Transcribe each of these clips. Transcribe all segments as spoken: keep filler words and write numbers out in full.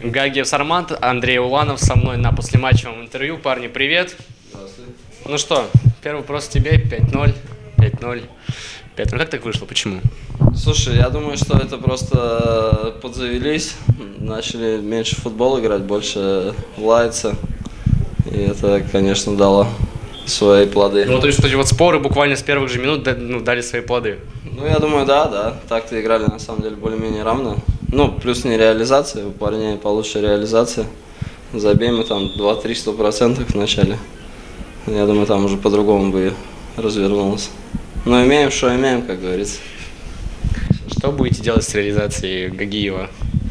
Гагиев Сармат, Андрей Уланов со мной на послематчевом интервью. Парни, привет. Здравствуй. Ну что, первый вопрос тебе. пять ноль. пять ноль. пять ноль. Как так вышло? Почему? Слушай, я думаю, что это просто подзавелись, начали меньше в футбол играть, больше лаяться. И это, конечно, дало свои плоды. Ну, то есть, эти вот споры буквально с первых же минут ну, дали свои плоды. Ну, я думаю, да, да. Так-то играли, на самом деле, более-менее равно. Ну, плюс не реализация, у парней получше реализация. Забей мы там два-три сто процентов в начале. Я думаю, там уже по-другому бы развернулось. Но имеем, что имеем, как говорится. Что будете делать с реализацией Гагиева?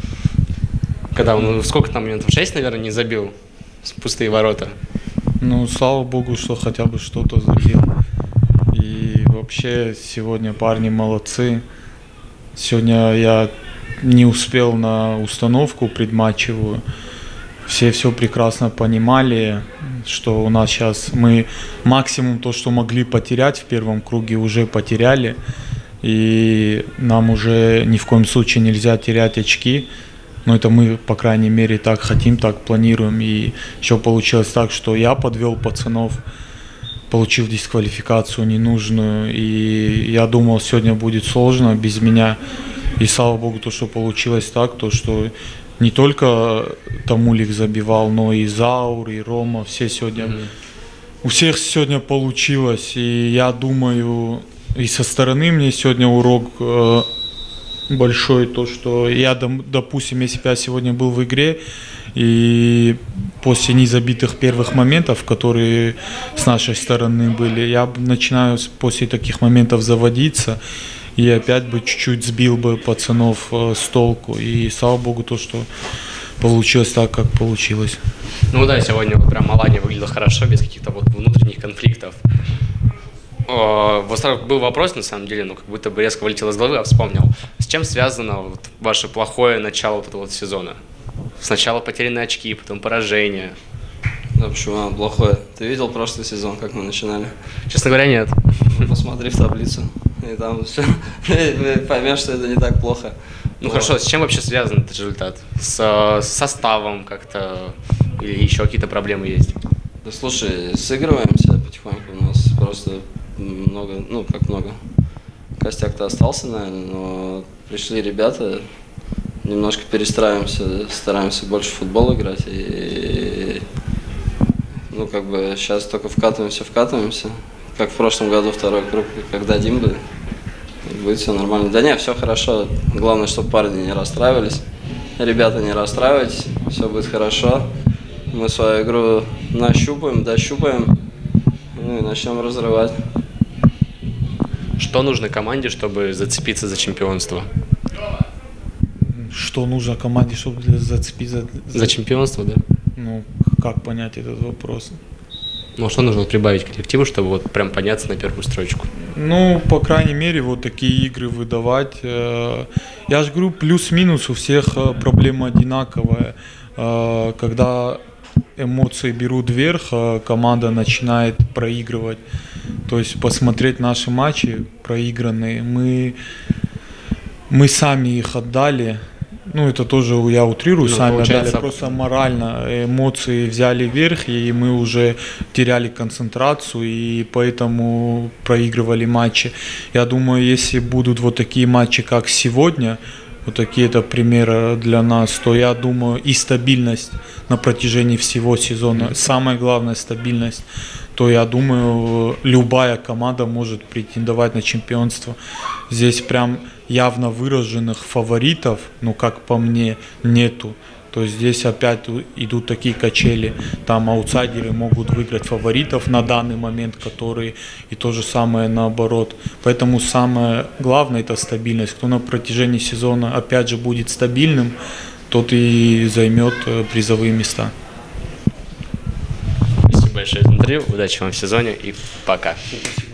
Когда он, ну, сколько там моментов? шесть, наверное, не забил? С пустые ворота. Ну, слава богу, что хотя бы что-то забил. И вообще, сегодня парни молодцы. Сегодня я не успел на установку предматчевую. Все все прекрасно понимали, что у нас сейчас мы максимум то, что могли потерять в первом круге, уже потеряли. И нам уже ни в коем случае нельзя терять очки. Но это мы, по крайней мере, так хотим, так планируем. И еще получилось так, что я подвел пацанов, получил дисквалификацию ненужную. И я думал, сегодня будет сложно без меня. И слава богу, то, что получилось так, то, что не только Тамулик забивал, но и Заур, и Рома, все сегодня, mm-hmm. у всех сегодня получилось. И я думаю, и со стороны мне сегодня урок э, большой, то, что я, допустим, если бы я сегодня был в игре, и после незабитых первых моментов, которые с нашей стороны были, я начинаю после таких моментов заводиться, и опять бы чуть-чуть сбил бы пацанов э, с толку. И слава богу, то, что получилось так, как получилось. Ну да, сегодня вот прям Алания выглядела хорошо, без каких-то вот внутренних конфликтов. О, вот был вопрос, на самом деле, ну как будто бы резко вылетел из головы, я вспомнил. С чем связано вот ваше плохое начало вот этого вот сезона? Сначала потерянные очки, потом поражение. Да почему оно плохое? Ты видел прошлый сезон, как мы начинали? Честно говоря, нет. Ну, посмотри в таблицу, и там все, поймешь, что это не так плохо. Ну вот. Хорошо, с чем вообще связан этот результат? С, с составом как-то или еще какие-то проблемы есть? Да слушай, сыгрываемся потихоньку, у нас просто много, ну как много, костяк-то остался, наверное, но пришли ребята, немножко перестраиваемся, стараемся больше в футбол играть и, ну как бы сейчас только вкатываемся, вкатываемся, как в прошлом году второй круг, как дадим бы, будет все нормально. Да не, все хорошо, главное, чтобы парни не расстраивались, ребята не расстраивайтесь, все будет хорошо. Мы свою игру нащупаем, дощупаем, ну и начнем разрывать. Что нужно команде, чтобы зацепиться за чемпионство? Что нужно команде, чтобы зацепиться за, за чемпионство, да? Ну, как понять этот вопрос? Ну, что нужно прибавить коллективу, чтобы вот прям подняться на первую строчку? Ну, по крайней мере, вот такие игры выдавать. Я же говорю, плюс-минус у всех проблема одинаковая. Когда эмоции берут вверх, команда начинает проигрывать. То есть посмотреть наши матчи проигранные, мы, мы сами их отдали. Ну, это тоже я утрирую, ну, сами получается... отдали. Просто морально эмоции взяли вверх, и мы уже теряли концентрацию, и поэтому проигрывали матчи. Я думаю, если будут вот такие матчи, как сегодня, вот такие-то примеры для нас, то я думаю, и стабильность на протяжении всего сезона, самое главное стабильность, то я думаю, любая команда может претендовать на чемпионство. Здесь прям явно выраженных фаворитов, ну как по мне, нету. То есть здесь опять идут такие качели, там аутсайдеры могут выиграть фаворитов на данный момент, которые и то же самое наоборот. Поэтому самое главное это стабильность. Кто на протяжении сезона опять же будет стабильным, тот и займет призовые места. Спасибо большое за интервью, удачи вам в сезоне и пока.